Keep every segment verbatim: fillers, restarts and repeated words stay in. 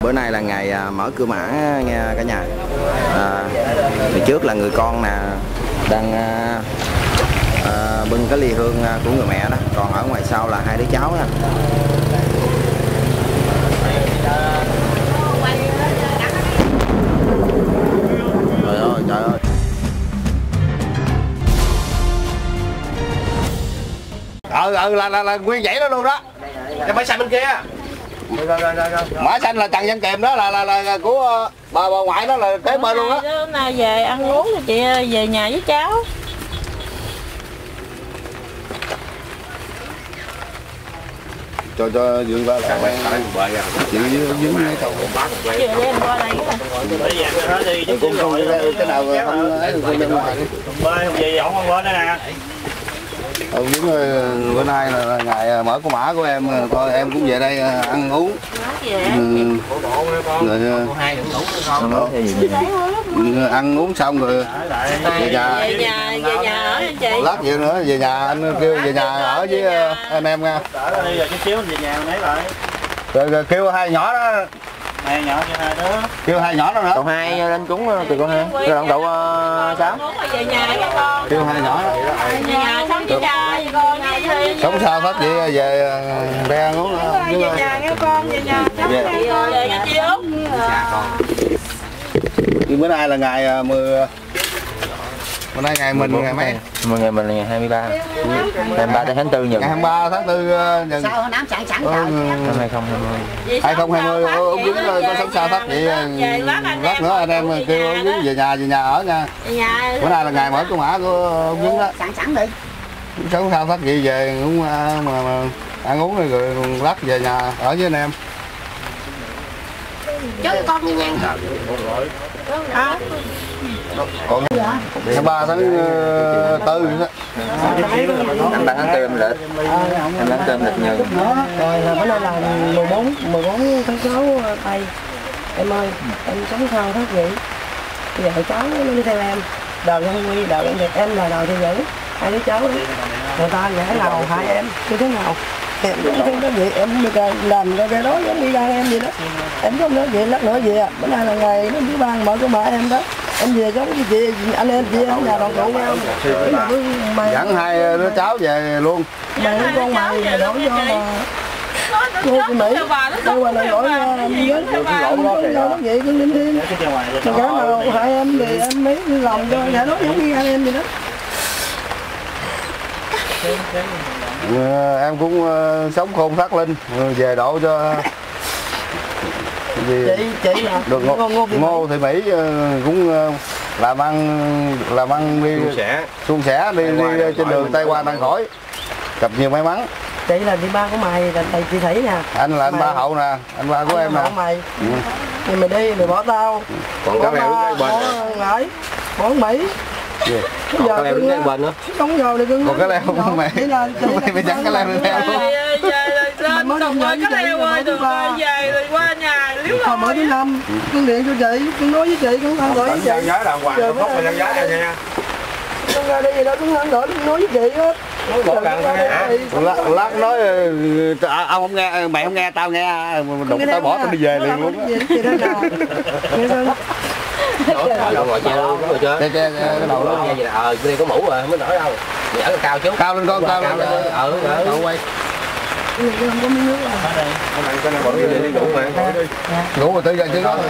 Bữa nay là ngày mở cửa mã nha cả nhà. À, phía trước là người con nè đang à, à, bưng cái ly hương của người mẹ đó, còn ở ngoài sau là hai đứa cháu nha. Trời ơi, trời ơi. Ừ ừ là là, là nguyên vậy đó luôn đó. Cái máy xanh bên kia. Rồi, rồi, rồi, rồi. Mã xanh là Trần Văn Kiềm đó là là, là của bà bà ngoại đó là kế bên luôn đó. Hôm nay về ăn uống thì chị về nhà với cháu. Cho cho Dương qua lại. Chị dính ngay cầu bác. Vừa lên qua đây Cũng không cái nào không ấy không bên ngoài đi. Bơi không gì ổng không quên đây nè. Ừ, đúng rồi, bữa nay là, là ngày mở của mã của em, coi em cũng về đây ăn uống. Ừ, rồi, rồi ăn uống xong rồi về nhà. Về nhà, về nhà ở chị. Lát vậy nữa về nhà anh kêu về nhà ở với anh em nha. Đi rồi chút xíu về nhà lấy lại. Rồi, rồi kêu hai nhỏ đó. Hai nhỏ cho hai đứa. Kêu hai nhỏ đó nữa. Cậu hai lên trúng từ con hai. Rồi động cậu uh, sáu. Về nhà với con. Kêu hai nhỏ đó. Về nhà sống với cha với con đi. Sống sao hết vậy về đây ăn uống. Về nhà với con, về nhà sống với con. Về với chị Út. Bữa nay là ngày mười. Bữa nay ngày mình ngày mấy? Mười ngày mình là ngày hai mươi ba. Ngày ba tháng tư nhật. Ngày hai mươi ba tháng tư nhật. Sao hôm nám sẵn sẵn Ừ, năm hai không hai không. hai không hai không ông Dũng có sống sao thắt vậy. Lát nữa anh em kêu ông Dũng về nhà về nhà ở nha. Bữa nay là ngày mở cửa mã của ông Dũng đó. sẵn sẵn đi. Sống sao thắt vậy về cũng mà, mà ăn uống rồi, rồi lát về nhà ở với anh em. Chứ con đi nha. Còn ngày ba tháng tư đó. Anh bán tháng tư âm lịch. Anh bán cơm lịch nhờ. Rồi là bữa nay là mười bốn mười bốn tháng sáu tây. Em ơi, em sống sao thất vậy? Bây giờ cháu nó đi theo em. Đầu Văn Huy, đầu Văn Việt, em là đầu Thị Dữ. Hai đứa cháu đó. Người ta nhảy lầu hai em, như thế nào? Em cũng không có gì, em được làm cái đó giống đi ra em vậy đó. Em không nói vậy, lát nữa về à. Bữa nay là ngày nó thứ ba mở của bà em đó. Em về sống với chị, anh em chị ở nhà đoàn tụ với ông. Dẫn hai đứa cháu về luôn. Mày với con mày mày đổi cho mà cô chị Mỹ đây qua này đổi với lộn lộn đâu vậy cứ linh thiên mà cái nào hai em thì em mấy làm cho nhà đó giống như hai em vậy đó. Ừ, em cũng uh, sống khôn phát linh về độ cho gì chị chị là được Ngô, Ngô, Ngô, Ngô Thị Mỹ uh, cũng uh, làm ăn làm ăn đi suôn sẻ suôn sẻ đi, đi trên đường Tây Qua Đang Khỏi gặp nhiều may mắn. Chị là chị ba của mày là thầy chị Thủy nè. Anh là anh mày, ba Hậu nè, anh ba của anh em nè. Mày ừ. Thì mày đi mày bỏ tao. Còn cá leo đứng bên ngải bỏ Mỹ. Yeah. Còn cá leo đứng cái bên nữa. Đóng vào đi cưng. Còn cá leo không mày. Mày mày chẳng cá leo lên theo luôn. Lên đồng ơi cá leo ơi được rồi về rồi qua nhà liếu rồi. Mở thứ năm cưng điện cho chị, cưng nói với chị cưng ăn đổi với chị. Giá đàng hoàng, không phải giá đây nha. Cưng ra đây gì đó cưng ăn đổi cưng nói với chị hết. Lát, lát nói à, ông không nghe mày không nghe tao nghe đụng tao bỏ tao đi về liền luôn á. Ngồi che luôn, ngồi chơi. Che che cái đầu nó. Ờ, bên đây có mũ rồi, không có nổi đâu. Nhỡ cái cao chút. Cao lên con, cao lên. Ờ, ờ. Quay. Không có miếng nước rồi. Cái này bỏ đi đi ngủ mà. Ngủ rồi tới giờ chứ có.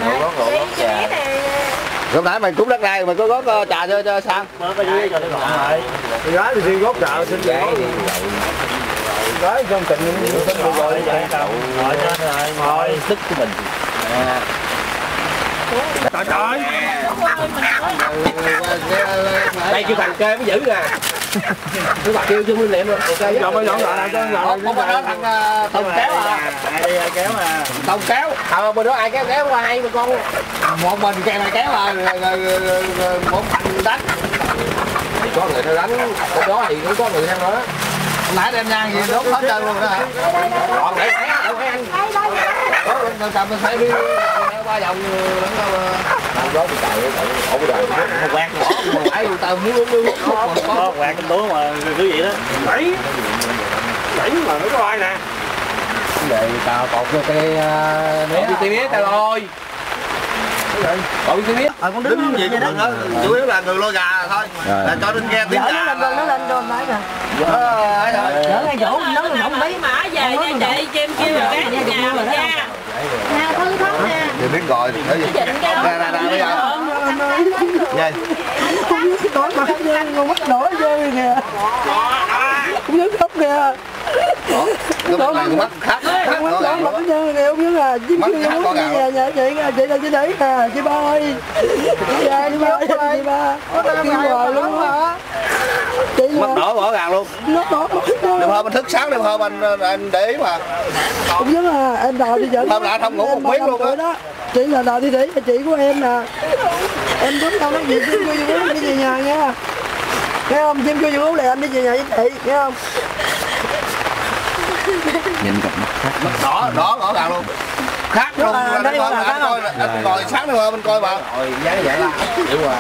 Lúc nãy mày cúng đất đai mày có gót trà cho cho Sang. Mới có dưới cho nó gọn lại. Gái thì riêng gót trà xin gái đi. Gái trong tình xin được rồi vậy đâu. Ngồi trên rồi, ngồi sức của mình. Trời trời. Đây kêu thằng kê mới giữ nè. Tôi kêu chung nguyên niệm rồi. Ok. Rồi mới dọn lại cho rồi. Không có đó thằng Tùng kéo à. Ai đi kéo à. Tùng kéo. Ờ bên đó ai kéo kéo qua hai bên con. Một mình kèm này kéo à, một mình đánh. Có người theo đánh, bên đó thì cũng có người theo đó. Nãy đem nhang gì đốt hết trơn luôn đó hả? Còn để thấy đâu thấy anh. Đó cầm mình phải đi qua vòng đó thì chạy ổ cái đời Một quạt bỏ mà phải tao muốn uống nước có quạt trong túi mà cứ vậy đó. Đẩy. Đẩy mà nó có ai nè. Vậy tao cột vô cái mía đi mía tao rồi. Cột cái mía. Ờ con đứng gì cũng được hết, chủ yếu là người lôi gà thôi. Là cho đinh ghe tiếng gà. gà. Nó lên nó lên đồn đấy nè. Dở ngay chỗ nó nó không lấy mã về nha chị, cho em kêu một cái nhà mình nha. Nè thư thống nè. Thì biết gọi thì nói gì. Nè nè nè bây giờ. Vậy. Tối mặt con mắt đỏ chơi kìa. Cũng nhớ khóc kìa. Cái này mắt khác. Con mắt đỏ mặt chơi kìa, không nhớ là chim kêu muốn đi về nhà chị nha, chị đâu chị để nè, chị ba ơi. Chị ba, chị ba, chị ba. Kêu hoài luôn á. Mắt đỏ bỏ gàng luôn. Nó đỏ mắt. Đêm hôm anh thức sáng đêm hôm anh anh để ý mà. Cũng nhớ là em đòi đi chợ. Hôm nay không ngủ một miếng luôn á. Chị là đòi đi để chị của em nè. Em đứng đâu nói gì chim kêu Dương Ú đi về nhà nha. Nghe không? Chim kêu Dương Ú là anh đi về nhà với chị, nghe không? Nhìn cặp mắt khác. Mắt đỏ đỏ rõ ràng luôn. Khác luôn. Anh coi anh coi anh ngồi sáng đêm hôm anh coi mà. Rồi giá vậy là chịu rồi.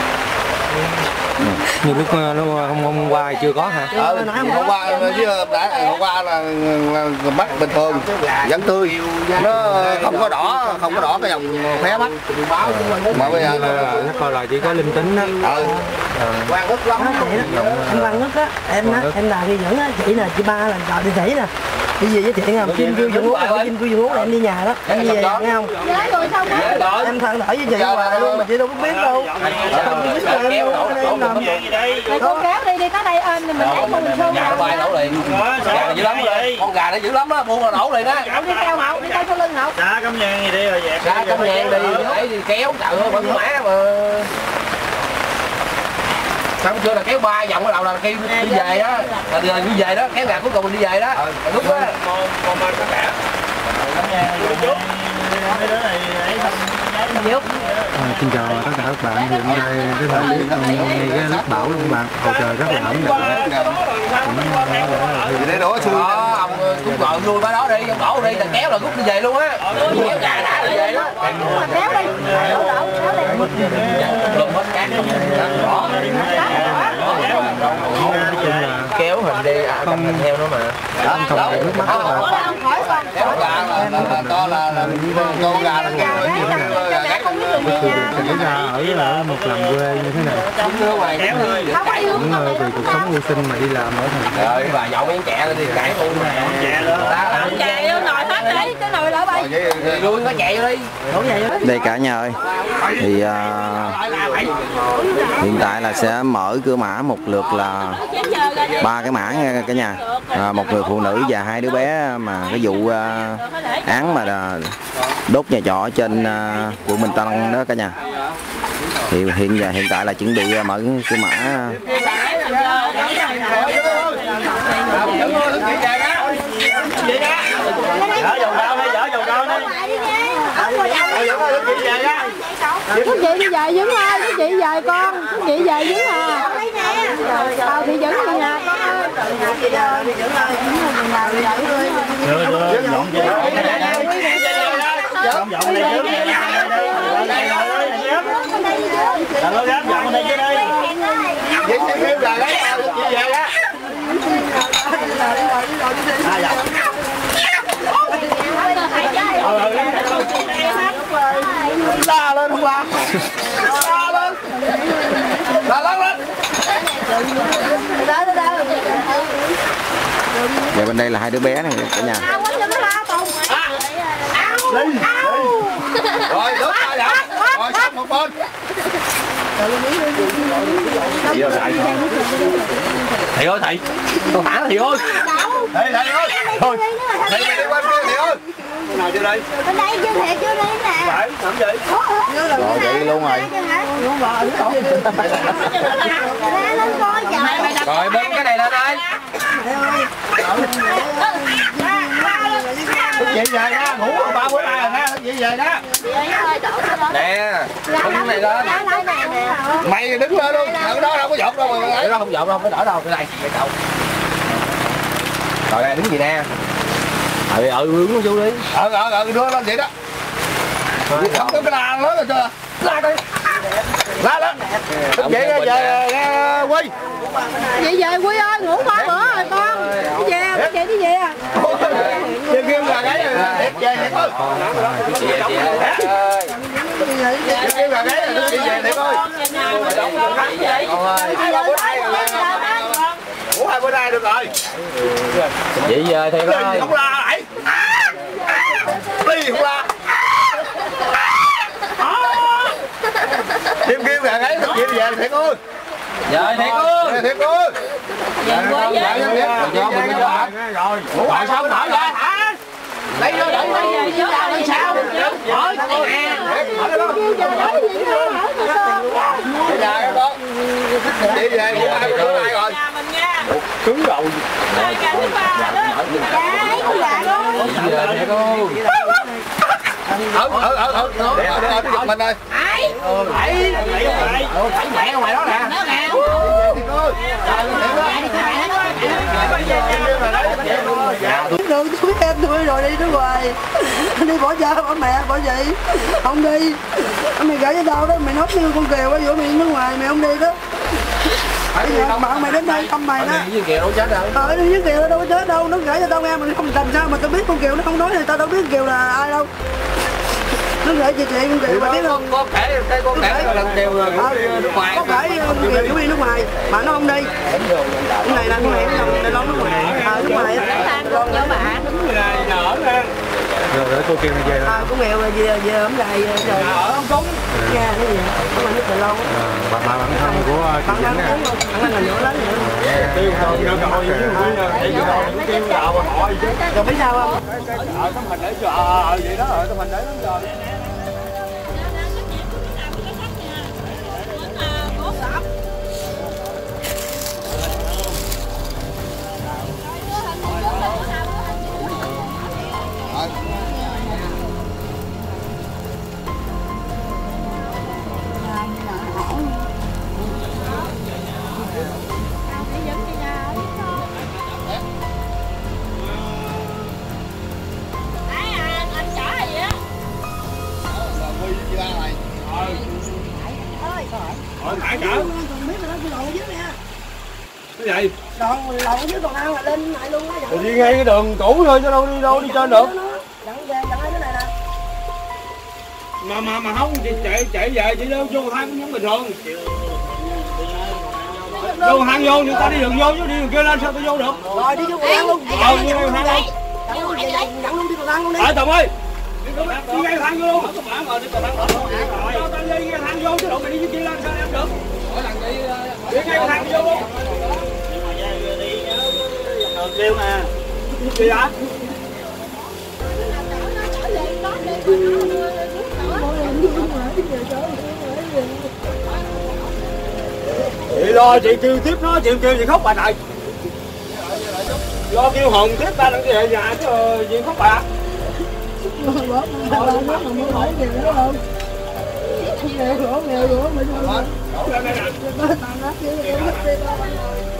Như lúc nó hôm hôm qua chưa có hả? Ờ, hôm qua chứ đã hôm qua là, là mắt bình thường, vẫn tươi, nó không có đỏ, không có đỏ cái dòng khóe mắt. Mà bây giờ là nó coi là chỉ có linh tính đó. Ừ. Quang Ngất lắm. Anh Quang Ngất á, em á, em là đi dẫn á, chị là chị ba là đòi đi thủy nè. Đi về với chị nghe không? Chim kêu Dương Ú, chim kêu Dương Ú là em đi nhà đó, em đi về nghe không? Em thằng đợi với chị hoài luôn mà chị đâu có biết đâu. Không biết là em đâu có nằm. Mày con kéo đi đi tới đây ơn mình lấy con mình xô Gà nó bay nổ liền. Gà dữ lắm rồi. Con gà nó dữ lắm đó, buông là nổ liền á. đi theo Mậu, đi theo sau lưng Mậu. Đá cắm nhang gì đi rồi dẹp. Đá cắm nhang đi, để đi kéo trời ơi bận mã mà. Sáng chưa là kéo ba vòng ở đầu là kêu đi về đó. Là đi về đó, kéo gà cuối cùng mình đi về đó. Lúc đó con ba có cả. À, xin chào tất cả các bạn, thì hôm nay cái thời tiết ngay cái lớp bão luôn các bạn, bầu trời rất là ẩm thì để đổ xui. Ông cũng gọi vui với đó đi, ông đổ đi, là kéo là rút đi về luôn á. Kéo gà đã đi về đó. Kéo đi. Đổ đổ, kéo đi. Lùm hết cát. Đó. Kéo hình đi, cầm hình theo nó mà. không thể nước mắt các bạn. Kéo gà là to là con gà là Xảy ra ở là một làng quê như thế này, những người vì cuộc sống mưu sinh mà đi làm ở thành Rồi bà dọn miếng chè lên đi cãi luôn nè. Chè luôn. Chè vô nồi hết đi, cái nồi lỡ bay. Lui nó chạy vô đi. Đây cả nhà ơi, thì à, hiện tại là sẽ mở cửa mã một lượt là ba cái mã nha cả nhà, à, một người phụ nữ và hai đứa bé mà cái vụ à, án mà là đốt nhà trọ trên à, quận Bình Tân đó cả nhà. Thì hiện giờ hiện tại là chuẩn bị mở cửa mã. Dở dầu cao đi, dở dầu cao đi. Các chị đi về dứng ơi, các chị về con, các chị về dứng à. Tao thì dứng ở nhà con ơi. Chưa chưa, dọn về. Dọn dọn đây trước. Đừng có gấp dọn đây chứ đi. Vậy chị kêu gà lấy tao chị về á. À dạ. La lên không ba. La lên. La lớn lên. Và bên đây là hai đứa bé này cả nhà. Đi. Rồi đốt ra vậy. Rồi sắp một bên. Thầy ơi thầy. Thầy ơi thầy. Con thả thầy ơi. Thầy thầy ơi. Thôi. Thầy mày đi qua kia thầy ơi. Nào chưa đây? Bên đây chưa thiệt chưa đi nè. Phải, làm gì? Rồi vậy luôn rồi. Lên coi trời. Rồi bưng cái này lên đây. Chị về nha, ngủ ba bữa nay rồi nha, chị về đó. Nè, bưng cái này lên. Mày đứng lên luôn, ở đó đâu có dọn đâu mà. Để đó không dọn đâu, không có đỡ đâu, cái này, cái cậu. Rồi đây đứng gì nè. Ừ, ừ, hướng nó vô đi. Ờ, ờ, ờ, đưa lên vậy đó. Không có cái la lớn rồi chưa? La đây. lá đó thức dậy về nghe Quy. Vậy về Quy ơi, ngủ ba bữa rồi con. Đi về, đi về đi về à. Kêu kêu là cái đẹp về thiệt ơi. Kêu là cái đi về thiệt ơi. Ngủ hai bữa nay được rồi. Vậy giờ thiệt ơi. Không la lại. Đi không la. Kêu kêu là cái thức dậy về thiệt ơi. Dạ thiệt ơi. Thiệt ơi. Về Quy với. Rồi. Ngủ lại sao mở ra hả? Lấy vô đẩy Về chứ làm sao? Hỏi con nghe. Dạ con. Đi về ngủ hai bữa nay rồi. cứng rồi. Dạ, Thiệt ơi. Ở ở ở ở để ở để giật mình ơi. Đẩy đẩy mẹ ngoài đó nè. Đường tôi biết em tôi rồi đi nước ngoài. Đi bỏ cha bỏ mẹ bỏ chị. Không đi. Mày gửi cho tao đó, mày nói như con Kiều quá giữa mày nước ngoài mày không đi đó. Bây giờ bạn mày đến đây thăm mày đó. Đi với Kiều đâu chết đâu. Ờ đi với Kiều đâu có chết đâu, nó gửi cho tao nghe mà không làm sao mà tao biết con Kiều nó không nói thì tao đâu biết Kiều là ai đâu. Nó gửi chị chị con Kiều mà biết không? Có kể cái có kể lần Kiều rồi nước ngoài. Có kể con Kiều cũng đi nước ngoài mà nó không đi. Cái này là cái này nó nằm nó nước ngoài. Ờ nước ngoài á. con nhớ bà. Rồi để cô Kiều về rồi. À, con Kiều về về về ổng gầy rồi. Ở ông Cúng. Nha cái gì? Ông anh nước từ lâu. Bà bà bạn thân của chị Vĩnh nè. Ông anh là nhỏ lớn nữa. Kêu thôi kêu rồi kêu gạo hỏi chứ. Rồi biết sao không? Ở tấm hình để cho ờ vậy đó ở tấm hình để lắm rồi. Hỏi thả cỡ. Còn biết là nó cái lộn dưới nè. Cái gì? Lộn lộn dưới còn ăn là lên lại luôn á. Thì đi ngay cái đường cũ thôi chứ đâu đi đâu đi trên được. Dẫn về dẫn cái này nè. Mà mà mà không chị chạy chạy về chị đâu vô thang cũng giống bình thường. Vô thang vô người ta đi đường vô chứ đi đường kia lên sao tôi vô được. Rồi đi vô cầu thang luôn. Ờ đi vô thang luôn. Dẫn luôn đi cầu thang luôn đi. Ở Tùng ơi. Đi ngay thang vô luôn. Rồi đi cầu thang rồi. Cho ta đi ngay thang vô chứ đâu mày đi kia lên sao em được. Đi ngay thang vô luôn. Kêu nè. Gì hả? Chị lo chị kêu tiếp nó, chị kêu chị khóc bà này. Lo kêu hồn tiếp ta đừng về nhà chứ chị khóc bà. Bữa tao làm nó mà muốn hỏi gì nữa không? Nghèo rủa nghèo rủa mà sao? Tao nói chứ tao thích đi đâu.